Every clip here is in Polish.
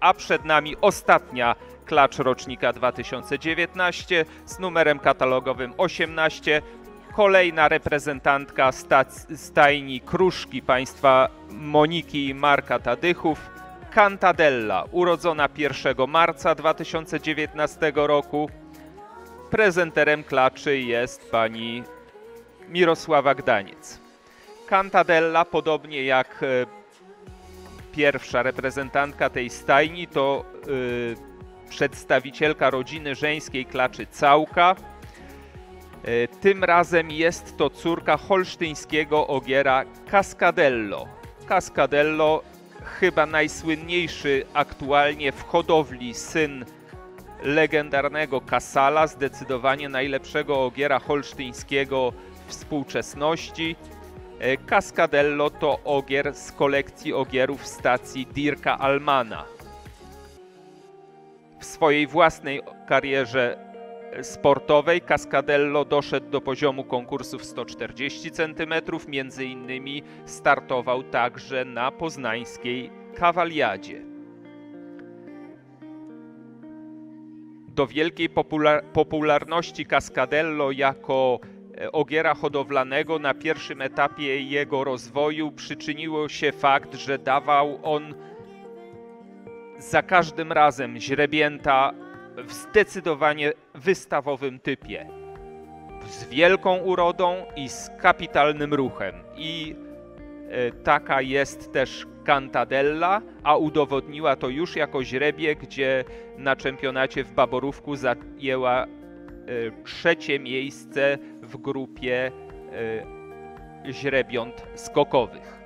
a przed nami ostatnia klacz rocznika 2019 z numerem katalogowym 18. Kolejna reprezentantka stajni Kruszki państwa Moniki i Marka Tadychów, Cantadella, urodzona 1 marca 2019 roku. Prezenterem klaczy jest pani Mirosława Gdaniec. Cantadella, podobnie jak pierwsza reprezentantka tej stajni, to przedstawicielka rodziny żeńskiej klaczy Całka. Tym razem jest to córka holsztyńskiego ogiera Cascadello. Cascadello, chyba najsłynniejszy aktualnie w hodowli syn legendarnego Kasala, zdecydowanie najlepszego ogiera holsztyńskiego współczesności. Cascadello to ogier z kolekcji ogierów stacji Dirka Almana. W swojej własnej karierze sportowej Cascadello doszedł do poziomu konkursów 140 cm, między innymi startował także na poznańskiej kawaliadzie. Do wielkiej popularności Cascadello jako ogiera hodowlanego na pierwszym etapie jego rozwoju przyczyniło się fakt, że dawał on za każdym razem źrebięta w zdecydowanie wystawowym typie, z wielką urodą i z kapitalnym ruchem. I taka jest też Cantadella, a udowodniła to już jako źrebie, gdzie na czempionacie w Baborówku zajęła trzecie miejsce w grupie źrebiąt skokowych.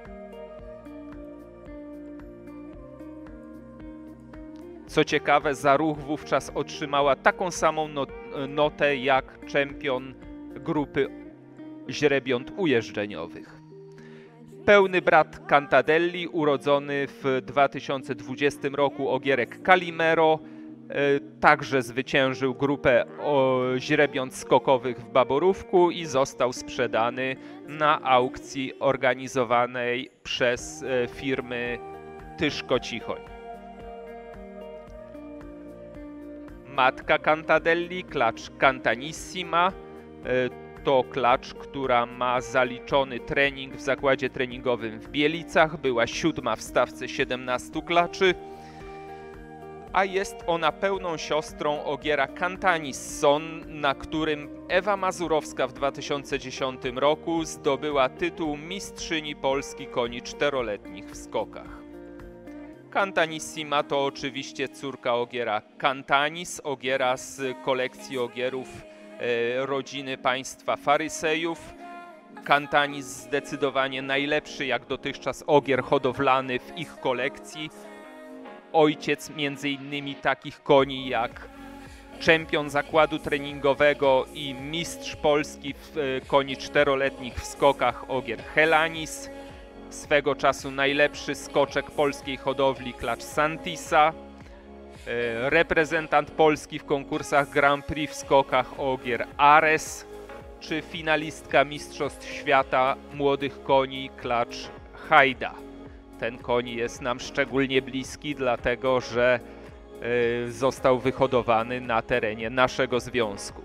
Co ciekawe, za ruch wówczas otrzymała taką samą notę jak czempion grupy źrebiąt ujeżdżeniowych. Pełny brat Cantadelli, urodzony w 2020 roku ogierek Calimero, także zwyciężył grupę źrebiąt skokowych w Baborówku i został sprzedany na aukcji organizowanej przez firmy Tyszko-Cichoń. Matka Cantadelli, klacz Cantanissima, to klacz, która ma zaliczony trening w zakładzie treningowym w Bielicach. Była 7. w stawce 17 klaczy, a jest ona pełną siostrą ogiera Cantanisson, na którym Ewa Mazurowska w 2010 roku zdobyła tytuł mistrzyni Polski koni czteroletnich w skokach. Cantanissima to oczywiście córka ogiera Cantanis, ogiera z kolekcji ogierów rodziny państwa Farysejów. Cantanis zdecydowanie najlepszy jak dotychczas ogier hodowlany w ich kolekcji. Ojciec między innymi takich koni jak czempion zakładu treningowego i mistrz Polski w koni czteroletnich w skokach ogier Helanis. Swego czasu najlepszy skoczek polskiej hodowli klacz Santisa. Reprezentant Polski w konkursach Grand Prix w skokach ogier Ares, czy finalistka Mistrzostw Świata młodych koni klacz Hajda. Ten koń jest nam szczególnie bliski, dlatego że został wyhodowany na terenie naszego związku.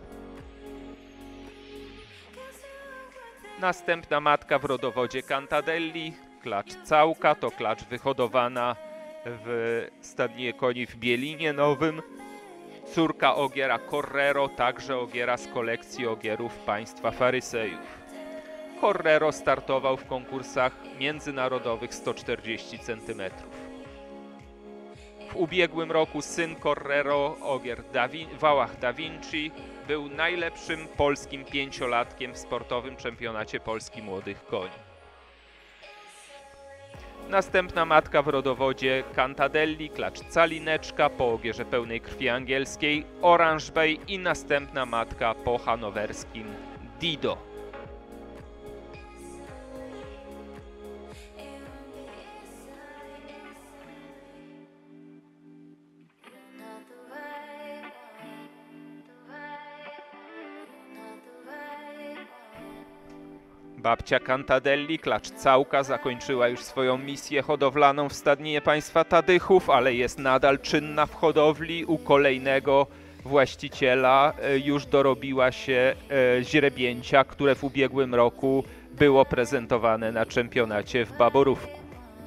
Następna matka w rodowodzie Cantadelli, klacz Całka, to klacz wyhodowana w stadninie koni w Bielinie Nowym. Córka ogiera Correro, także ogiera z kolekcji ogierów państwa Farysejów. Correro startował w konkursach międzynarodowych 140 cm. W ubiegłym roku syn Correro, ogier Wałach Da Vinci, był najlepszym polskim pięciolatkiem w sportowym czempionacie Polski młodych koni. Następna matka w rodowodzie Cantadelli, klacz Calineczka po ogierze pełnej krwi angielskiej Orange Bay i następna matka po hanowerskim Dido. Babcia Cantadelli, klacz Całka, zakończyła już swoją misję hodowlaną w stadninie państwa Tadychów, ale jest nadal czynna w hodowli. U kolejnego właściciela już dorobiła się źrebięcia, które w ubiegłym roku było prezentowane na czempionacie w Baborówku.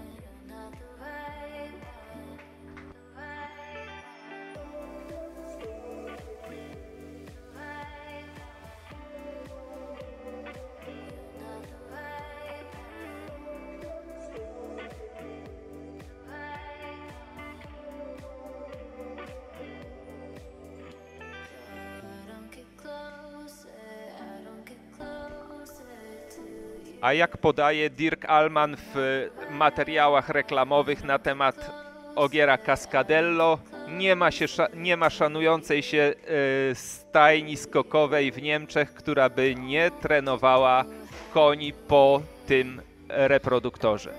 A jak podaje Dirk Allman w materiałach reklamowych na temat ogiera Cascadello, nie ma szanującej się stajni skokowej w Niemczech, która by nie trenowała koni po tym reproduktorze.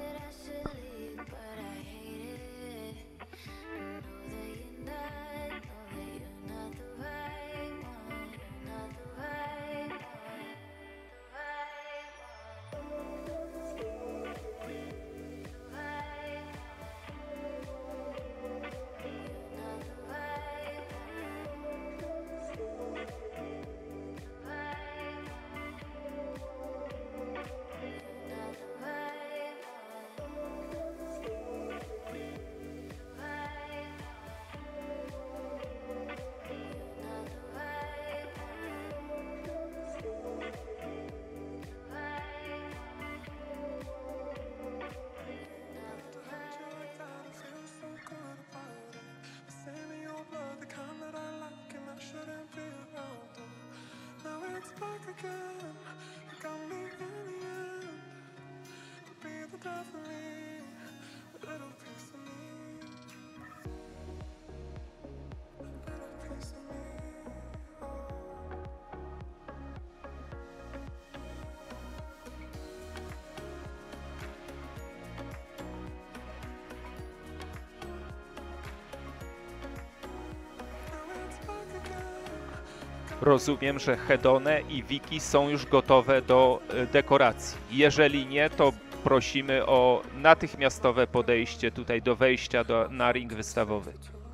Rozumiem, że Hedone i Wiki są już gotowe do dekoracji. Jeżeli nie, to prosimy o natychmiastowe podejście tutaj do wejścia na ring wystawowy.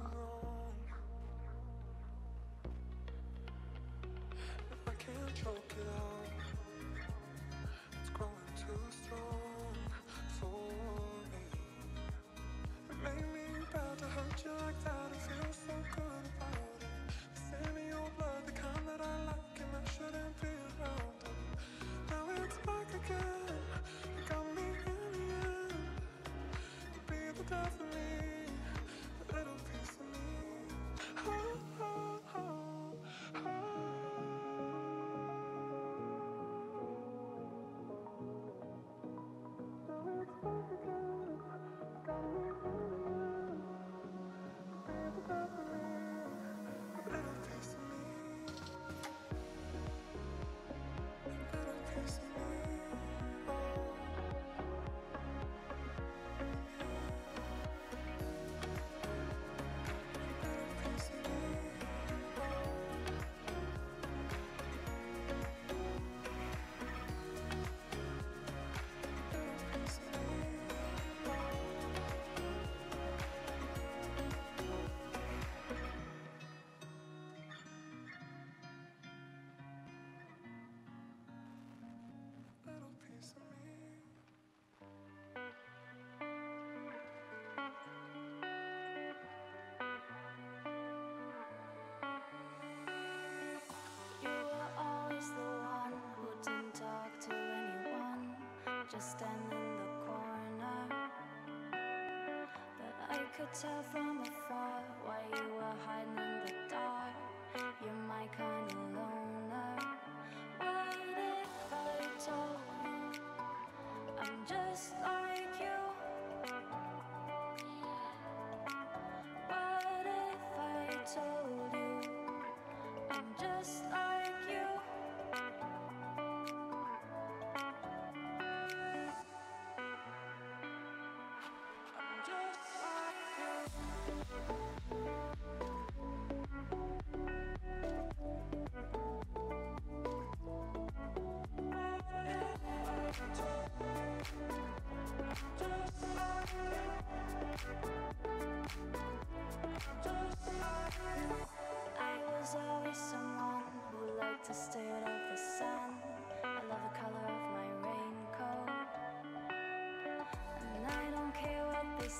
Just stand in the corner, but I could tell from afar why you were hiding in the dark. You're my kind of loner. What if I told you I'm just like you? What if I told you I'm just like you?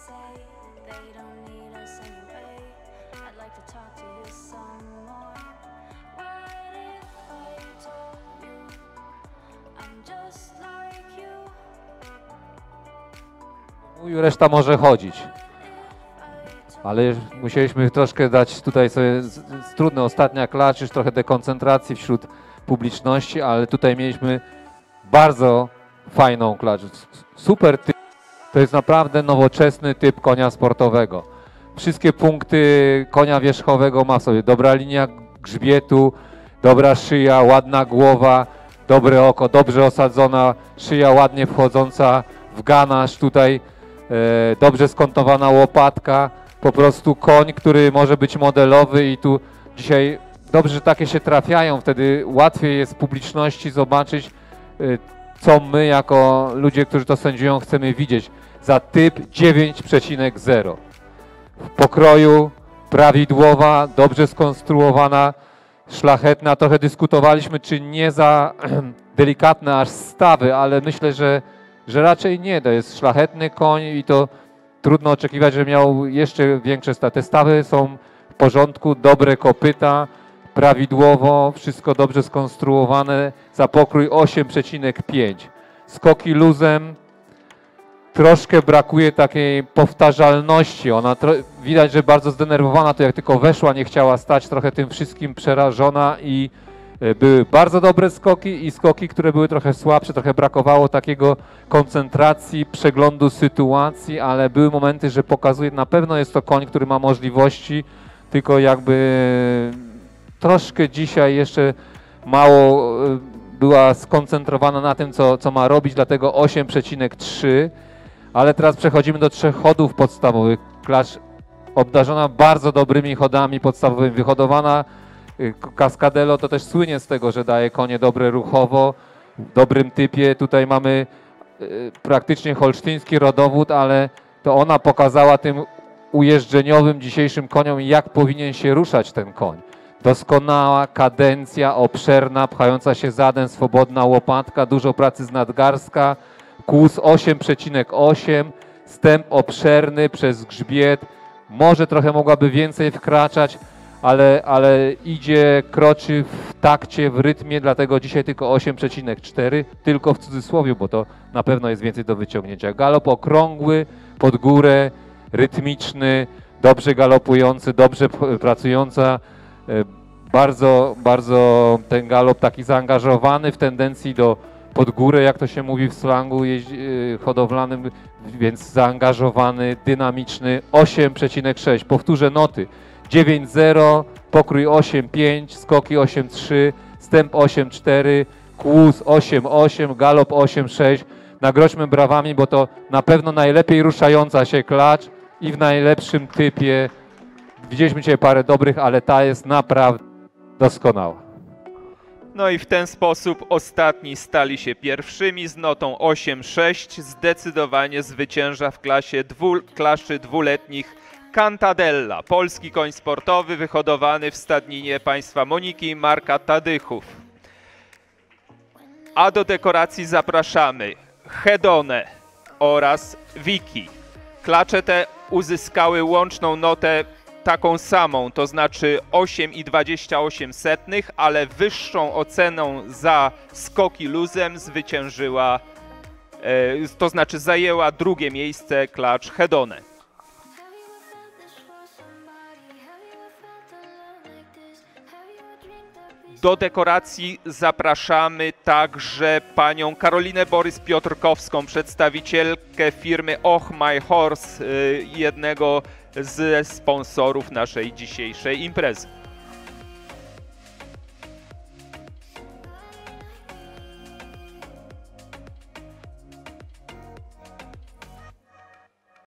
say they don't need us anyway. I'd like to talk to you some more. What if I told you I'm just like you? Mówił, reszta może chodzić. Ale musieliśmy troszkę dać tutaj sobie trudne ostatnia klacz, już trochę dekoncentracji wśród publiczności, ale tutaj mieliśmy bardzo fajną klacz. Super typ. To jest naprawdę nowoczesny typ konia sportowego. Wszystkie punkty konia wierzchowego ma w sobie. Dobra linia grzbietu, dobra szyja, ładna głowa, dobre oko, dobrze osadzona szyja, ładnie wchodząca w ganaż tutaj, dobrze skontowana łopatka. Po prostu koń, który może być modelowy i tu dzisiaj dobrze, że takie się trafiają, wtedy łatwiej jest publiczności zobaczyć, co my jako ludzie, którzy to sędziują, chcemy widzieć. Za typ 9,0. W pokroju, prawidłowa, dobrze skonstruowana, szlachetna. Trochę dyskutowaliśmy, czy nie za delikatne aż stawy, ale myślę, że raczej nie. To jest szlachetny koń i to trudno oczekiwać, że miał jeszcze większe stawy. Te stawy są w porządku, dobre kopyta, prawidłowo, wszystko dobrze skonstruowane, za pokrój 8,5. Skoki luzem, troszkę brakuje takiej powtarzalności. Ona widać, że bardzo zdenerwowana, to jak tylko weszła, nie chciała stać, trochę tym wszystkim przerażona i były bardzo dobre skoki i skoki, które były trochę słabsze, trochę brakowało takiego koncentracji, przeglądu sytuacji, ale były momenty, że pokazuje, na pewno jest to koń, który ma możliwości, tylko jakby troszkę dzisiaj jeszcze mało była skoncentrowana na tym, co ma robić, dlatego 8,3, ale teraz przechodzimy do 3 chodów podstawowych. Klacz obdarzona bardzo dobrymi chodami podstawowymi, wyhodowana. Cascadello to też słynie z tego, że daje konie dobre ruchowo, w dobrym typie. Tutaj mamy praktycznie holsztyński rodowód, ale to ona pokazała tym ujeżdżeniowym dzisiejszym koniom, jak powinien się ruszać ten koń. Doskonała kadencja, obszerna, pchająca się zaden, swobodna łopatka, dużo pracy z nadgarstka, kłus 8,8, stęp obszerny przez grzbiet, może trochę mogłaby więcej wkraczać, ale idzie, kroczy w takcie, w rytmie, dlatego dzisiaj tylko 8,4, tylko w cudzysłowie, bo to na pewno jest więcej do wyciągnięcia. Galop okrągły, pod górę, rytmiczny, dobrze galopujący, dobrze pracująca, bardzo, bardzo ten galop taki zaangażowany w tendencji do pod górę, jak to się mówi w slangu hodowlanym, więc zaangażowany, dynamiczny, 8,6. Powtórzę noty. 9,0, pokrój 8,5, skoki 8,3, stęp 8,4, kłus 8,8, galop 8,6. Nagrodźmy brawami, bo to na pewno najlepiej ruszająca się klacz i w najlepszym typie. Widzieliśmy dzisiaj parę dobrych, ale ta jest naprawdę doskonała. No i w ten sposób ostatni stali się pierwszymi z notą 8,6. Zdecydowanie zwycięża w klaszy dwuletnich Cantadella, polski koń sportowy wyhodowany w stadninie państwa Moniki i Marka Tadychów. A do dekoracji zapraszamy Hedonę oraz Wiki. Klacze te uzyskały łączną notę taką samą, to znaczy 8,28, ale wyższą oceną za skoki luzem zwyciężyła, to znaczy zajęła drugie miejsce klacz Hedonę. Do dekoracji zapraszamy także panią Karolinę Borys-Piotrkowską, przedstawicielkę firmy Och My Horse, jednego ze sponsorów naszej dzisiejszej imprezy.